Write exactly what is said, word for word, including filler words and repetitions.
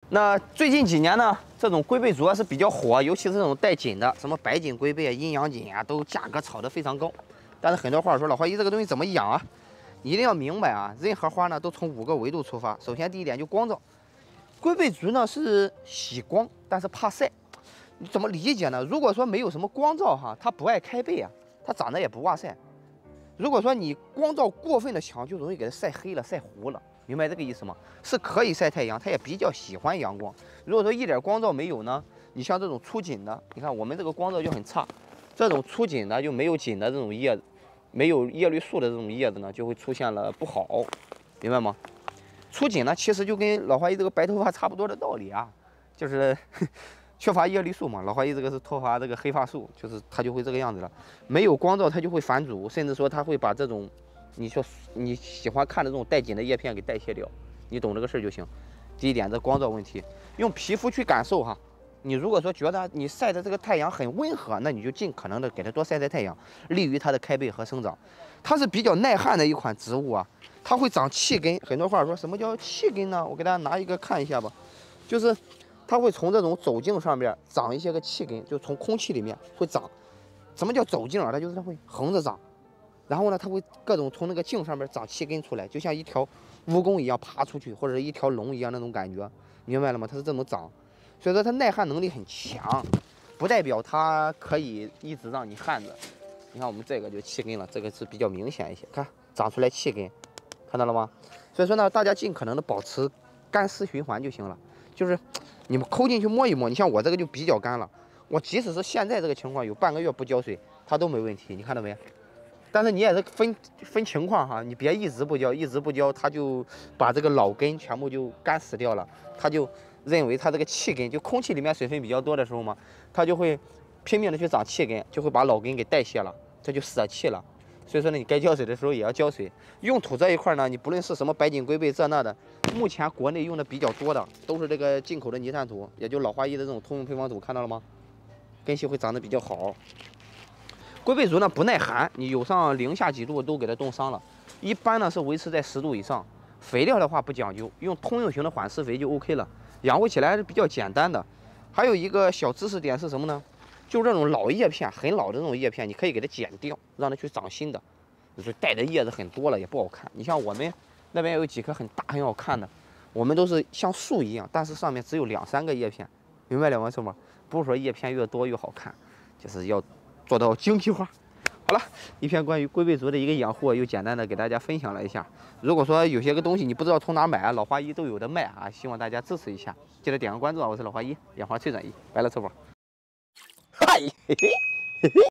那最近几年呢，这种龟背竹啊是比较火，尤其是这种带锦的，什么白锦龟背啊、阴阳锦啊，都价格炒得非常高。但是很多话说，老花姨这个东西怎么养啊？你一定要明白啊，任何花呢都从五个维度出发。首先第一点就光照，龟背竹呢是喜光，但是怕晒。你怎么理解呢？如果说没有什么光照哈，它不爱开背啊，它长得也不哇塞。如果说你光照过分的强，就容易给它晒黑了、晒糊了。 明白这个意思吗？是可以晒太阳，它也比较喜欢阳光。如果说一点光照没有呢，你像这种粗锦的，你看我们这个光照就很差，这种粗锦的就没有锦的这种叶子，没有叶绿素的这种叶子呢，就会出现了不好，明白吗？粗锦呢，其实就跟老花姨这个白头发差不多的道理啊，就是缺乏叶绿素嘛。老花姨这个是脱发这个黑发素，就是它就会这个样子了。没有光照，它就会反祖，甚至说它会把这种。 你说你喜欢看的这种带锦的叶片给代谢掉，你懂这个事儿就行。第一点，这光照问题，用皮肤去感受哈。你如果说觉得你晒的这个太阳很温和，那你就尽可能的给它多晒晒太阳，利于它的开背和生长。它是比较耐旱的一款植物啊，它会长气根。很多话说什么叫气根呢？我给大家拿一个看一下吧，就是它会从这种走茎上面长一些个气根，就从空气里面会长。什么叫走茎啊？它就是它会横着长。 然后呢，它会各种从那个茎上面长气根出来，就像一条蜈蚣一样爬出去，或者是一条龙一样那种感觉，明白了吗？它是这种长，所以说它耐旱能力很强，不代表它可以一直让你旱着。你看我们这个就气根了，这个是比较明显一些，看长出来气根，看到了吗？所以说呢，大家尽可能的保持干湿循环就行了，就是你们抠进去摸一摸，你像我这个就比较干了，我即使是现在这个情况，有半个月不浇水，它都没问题，你看到没？ 但是你也是分分情况哈，你别一直不浇，一直不浇，它就把这个老根全部就干死掉了。它就认为它这个气根，就空气里面水分比较多的时候嘛，它就会拼命的去长气根，就会把老根给代谢了，这就舍气了。所以说呢，你该浇水的时候也要浇水。用土这一块呢，你不论是什么白锦龟背这那的，目前国内用的比较多的都是这个进口的泥炭土，也就老花姨的这种通用配方土，看到了吗？根系会长得比较好。 龟背竹呢不耐寒，你有上零下几度都给它冻伤了。一般呢是维持在十度以上。肥料的话不讲究，用通用型的缓释肥就 OK 了。养活起来是比较简单的。还有一个小知识点是什么呢？就这种老叶片，很老的这种叶片，你可以给它剪掉，让它去长新的。就是带的叶子很多了也不好看。你像我们那边有几棵很大很好看的，我们都是像树一样，但是上面只有两三个叶片，明白了吗？是吗？不是说叶片越多越好看，就是要。 做到精细化。好了，一篇关于龟背竹的一个养护，又简单的给大家分享了一下。如果说有些个东西你不知道从哪买，老花姨都有的卖啊，希望大家支持一下，记得点个关注啊！我是老花姨，养花最专一，拜了，臭宝。嗨，嘿嘿，嘿嘿。